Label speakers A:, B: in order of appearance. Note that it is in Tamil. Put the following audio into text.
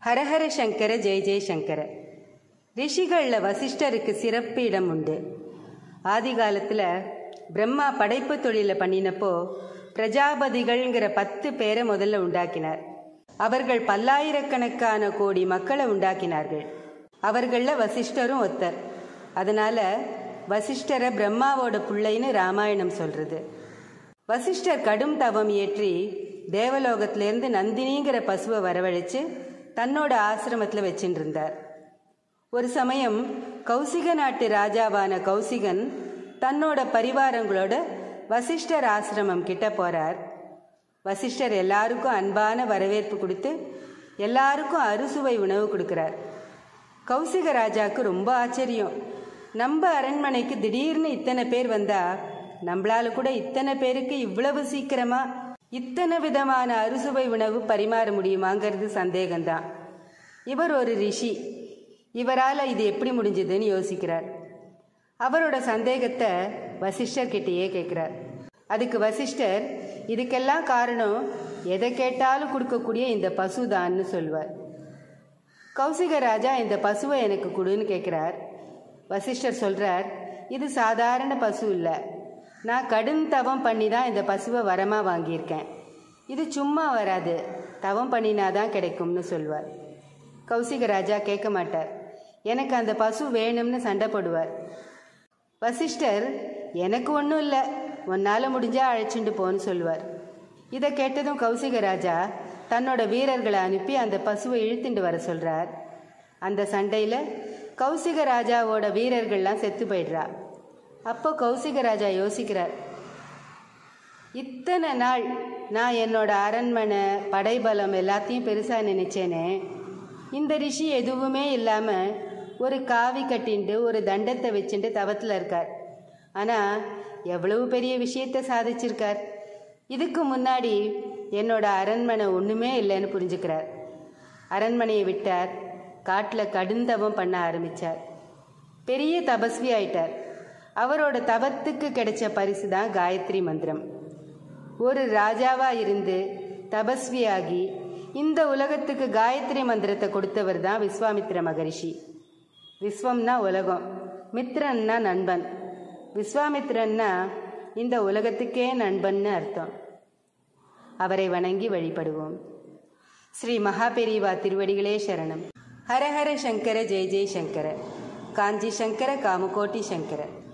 A: ஹரஹர சங்கர ஜெய ஜெயசங்கர. ரிஷிகளில் வசிஷ்டருக்கு சிறப்பு இடம் உண்டு. ஆதி காலத்தில் பிரம்மா படைப்பு தொழிலை பண்ணினப்போ பிரஜாபதிகள்ங்கிற 10 பேரை முதல்ல உண்டாக்கினார். அவர்கள் பல்லாயிரக்கணக்கான கோடி மக்களை உண்டாக்கினார்கள். அவர்களில் வசிஷ்டரும் ஒருத்தர். அதனால வசிஷ்டரை பிரம்மாவோட பிள்ளைன்னு ராமாயணம் சொல்றது. வசிஷ்டர் கடும் தவம் ஏற்றி தேவலோகத்திலேருந்து நந்தினிங்கிற பசுவை வரவழைச்சு தன்னோட ஆசிரமத்தில் வச்சுட்டு இருந்தார். ஒரு சமயம் கௌசிக நாட்டு ராஜாவான கௌசிகன் தன்னோட பரிவாரங்களோட வசிஷ்டர் ஆசிரமம் கிட்ட போறார். வசிஷ்டர் எல்லாருக்கும் அன்பான வரவேற்பு கொடுத்து எல்லாருக்கும் அறுசுவை உணவு கொடுக்கிறார். கௌசிக ராஜாவுக்கு ரொம்ப ஆச்சரியம். நம்ம அரண்மனைக்கு திடீர்னு இத்தனை பேர் வந்தா நம்மளால கூட இத்தனை பேருக்கு இவ்வளவு சீக்கிரமா இத்தனை விதமான அறுசுவை உணவு பரிமாற முடியுமாங்கிறது சந்தேகம்தான். இவர் ஒரு ரிஷி, இவரால் இது எப்படி முடிஞ்சதுன்னு யோசிக்கிறார். அவரோட சந்தேகத்தை வசிஷ்டர் கிட்டேயே கேட்குறார். அதுக்கு வசிஷ்டர் இதுக்கெல்லாம் காரணம் எதை கேட்டாலும் கொடுக்கக்கூடிய இந்த பசுதான்னு சொல்வார். கௌசிக ராஜா இந்த பசுவை எனக்கு கொடுன்னு கேட்குறார். வசிஷ்டர் சொல்கிறார், இது சாதாரண பசு இல்லை, நான் கடும் தவம் பண்ணி தான் இந்த பசுவை வரமாக வாங்கியிருக்கேன். இது சும்மா வராது, தவம் பண்ணினாதான் கிடைக்கும்னு சொல்வார். கௌசிக ராஜா கேட்க மாட்டார். எனக்கு அந்த பசு வேணும்னு சண்டை போடுவார். வசிஷ்டர் எனக்கு ஒன்றும் இல்லை, உன்னால் முடிஞ்சால் அழைச்சிட்டு போன்னு சொல்லுவார். இதை கேட்டதும் கௌசிக ராஜா தன்னோட வீரர்களை அனுப்பி அந்த பசுவை இழுத்துட்டு வர சொல்கிறார். அந்த சண்டையில் கௌசிக ராஜாவோட வீரர்கள்லாம் செத்து போயிடுறா. அப்போ கௌசிக ராஜா யோசிக்கிறார், இத்தனை நாள் நான் என்னோட அரண்மனை படைபலம் எல்லாத்தையும் பெருசாக நினைச்சேனே, இந்த ரிஷி எதுவுமே இல்லாமல் ஒரு காவி கட்டிண்டு ஒரு தண்டத்தை வச்சுட்டு தவத்தில் இருக்கார். ஆனால் எவ்வளவு பெரிய விஷயத்தை சாதிச்சிருக்கார். இதுக்கு முன்னாடி என்னோட அரண்மனை ஒன்றுமே இல்லைன்னு புரிஞ்சுக்கிறார். அரண்மனையை விட்டார், காட்டில் கடுந்தவம் பண்ண ஆரம்பித்தார். பெரிய தபஸ்வி ஆயிட்டார். அவரோட தவத்துக்கு கிடைச்ச பரிசு தான் காயத்ரி மந்திரம். ஒரு ராஜாவா இருந்து தபஸ்வியாகி இந்த உலகத்துக்கு காயத்ரி மந்திரத்தை கொடுத்தவர் தான் விஸ்வாமித்திர மகரிஷி. விஸ்வம்னா உலகம், மித்ரன்னா நண்பன். விஸ்வாமித்திரன்னா இந்த உலகத்துக்கே நண்பன்னு அர்த்தம். அவரை வணங்கி வழிபடுவோம். ஸ்ரீ மகாபெரிவா திருவடிகளே சரணம். ஹரஹர சங்கர ஜெய ஜெய சங்கர. காஞ்சி சங்கர காமகோட்டி சங்கர.